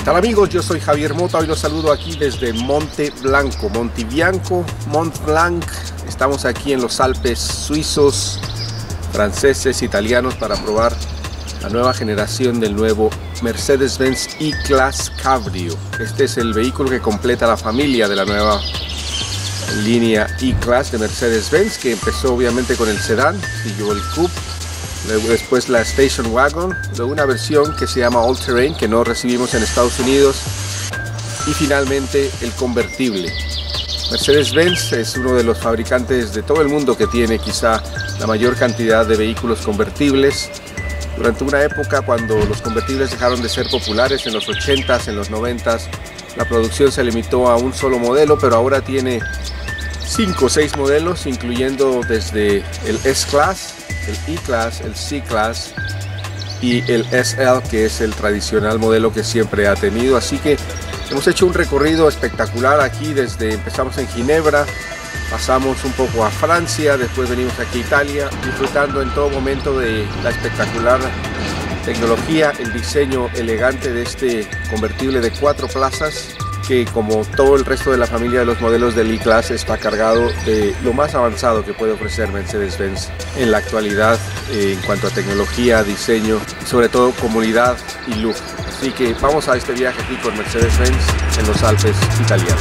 tal amigos? Yo soy Javier Mota, hoy los saludo aquí desde Monte Blanco, Mont Blanc. Estamos aquí en los Alpes suizos, franceses, italianos para probar la nueva generación del nuevo Mercedes-Benz E-Class Cabrio. Este es el vehículo que completa la familia de la nueva línea E-Class de Mercedes-Benz, que empezó obviamente con el sedán, siguió el Coupe, luego después la Station Wagon, luego una versión que se llama All Terrain que no recibimos en Estados Unidos y finalmente el convertible. Mercedes-Benz es uno de los fabricantes de todo el mundo que tiene quizá la mayor cantidad de vehículos convertibles. Durante una época cuando los convertibles dejaron de ser populares en los 80s, en los 90s, la producción se limitó a un solo modelo, pero ahora tiene 5 o 6 modelos, incluyendo desde el S-Class, el E-Class, el C-Class y el SL, que es el tradicional modelo que siempre ha tenido. Así que hemos hecho un recorrido espectacular aquí, empezamos en Ginebra, pasamos un poco a Francia, después venimos aquí a Italia, disfrutando en todo momento de la espectacular tecnología, el diseño elegante de este convertible de 4 plazas, que como todo el resto de la familia de los modelos del E-Class está cargado de lo más avanzado que puede ofrecer Mercedes-Benz en la actualidad en cuanto a tecnología, diseño, sobre todo comodidad y lujo. Así que vamos a este viaje aquí con Mercedes-Benz en los Alpes italianos.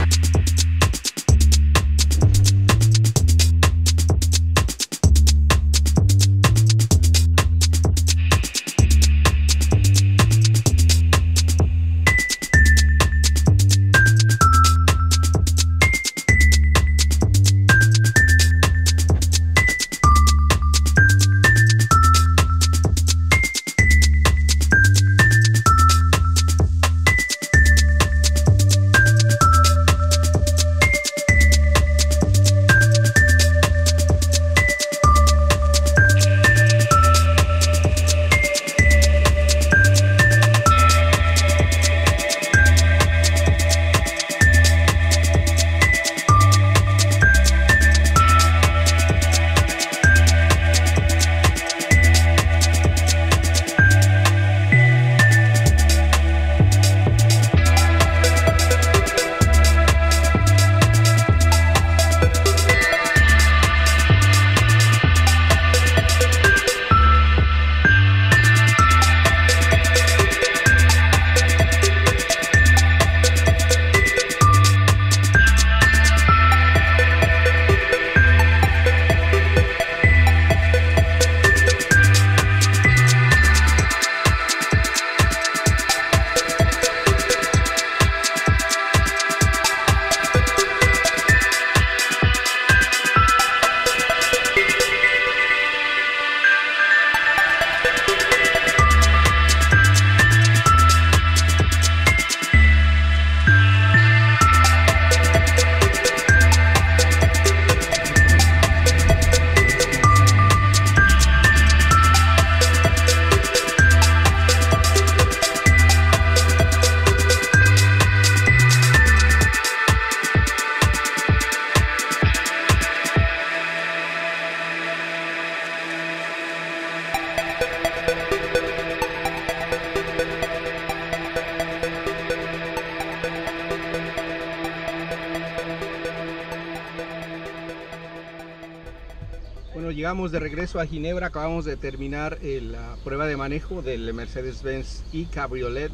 Bueno, llegamos de regreso a Ginebra, acabamos de terminar la prueba de manejo del Mercedes-Benz E-Cabriolet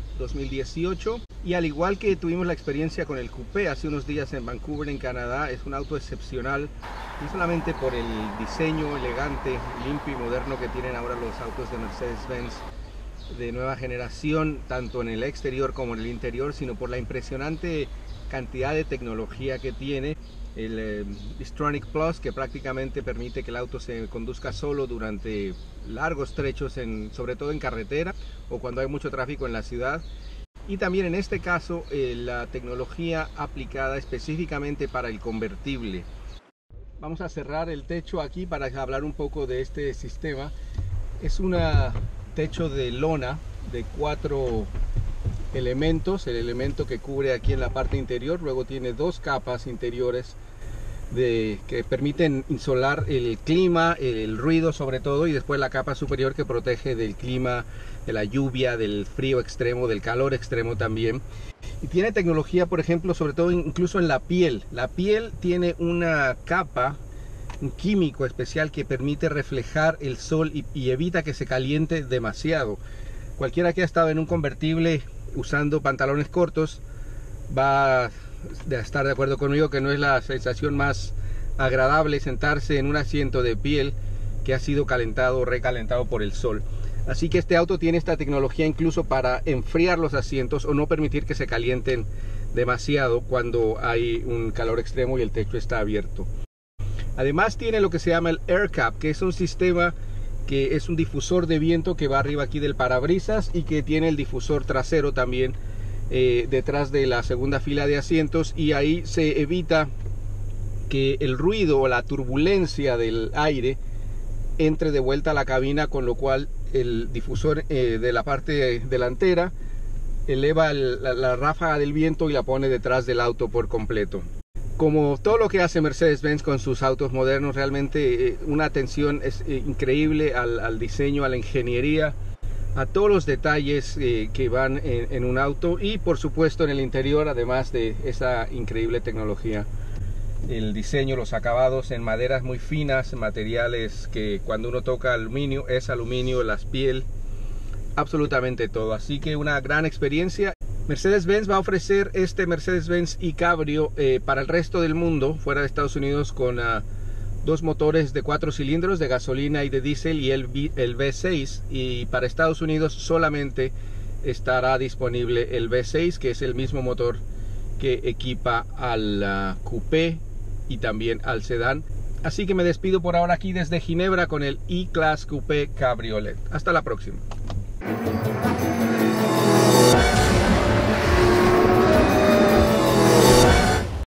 2018 y al igual que tuvimos la experiencia con el Coupé hace unos días en Vancouver, en Canadá, es un auto excepcional, no solamente por el diseño elegante, limpio y moderno que tienen ahora los autos de Mercedes-Benz de nueva generación, tanto en el exterior como en el interior, sino por la impresionante cantidad de tecnología que tiene. El S-Tronic Plus, que prácticamente permite que el auto se conduzca solo durante largos trechos, sobre todo en carretera o cuando hay mucho tráfico en la ciudad. Y también en este caso la tecnología aplicada específicamente para el convertible. Vamos a cerrar el techo aquí para hablar un poco de este sistema. Es un techo de lona de 4 elementos, el elemento que cubre aquí en la parte interior, luego tiene 2 capas interiores que permiten insolar el clima, el ruido sobre todo, y después la capa superior que protege del clima, de la lluvia, del frío extremo, del calor extremo también. Y tiene tecnología, por ejemplo, sobre todo incluso en la piel. La piel tiene una capa, un químico especial que permite reflejar el sol y evita que se caliente demasiado. Cualquiera que ha estado en un convertible usando pantalones cortos va a estar de acuerdo conmigo que no es la sensación más agradable sentarse en un asiento de piel que ha sido calentado o recalentado por el sol. Así que este auto tiene esta tecnología incluso para enfriar los asientos o no permitir que se calienten demasiado cuando hay un calor extremo y el techo está abierto. Además tiene lo que se llama el Air Cap, que es un sistema que es un difusor de viento que va arriba aquí del parabrisas y que tiene el difusor trasero también detrás de la segunda fila de asientos, y ahí se evita que el ruido o la turbulencia del aire entre de vuelta a la cabina, con lo cual el difusor de la parte delantera eleva la ráfaga del viento y la pone detrás del auto por completo. Como todo lo que hace Mercedes-Benz con sus autos modernos, realmente una atención increíble al diseño, a la ingeniería, a todos los detalles que van en un auto, y por supuesto en el interior, además de esa increíble tecnología. El diseño, los acabados en maderas muy finas, materiales que cuando uno toca aluminio es aluminio, las piel, absolutamente todo. Así que una gran experiencia. Mercedes-Benz va a ofrecer este Mercedes-Benz e-Cabrio para el resto del mundo, fuera de Estados Unidos, con dos motores de 4 cilindros de gasolina y de diésel y el V6, y para Estados Unidos solamente estará disponible el V6, que es el mismo motor que equipa al coupé y también al sedán. Así que me despido por ahora aquí desde Ginebra con el E-Class Coupé Cabriolet. Hasta la próxima.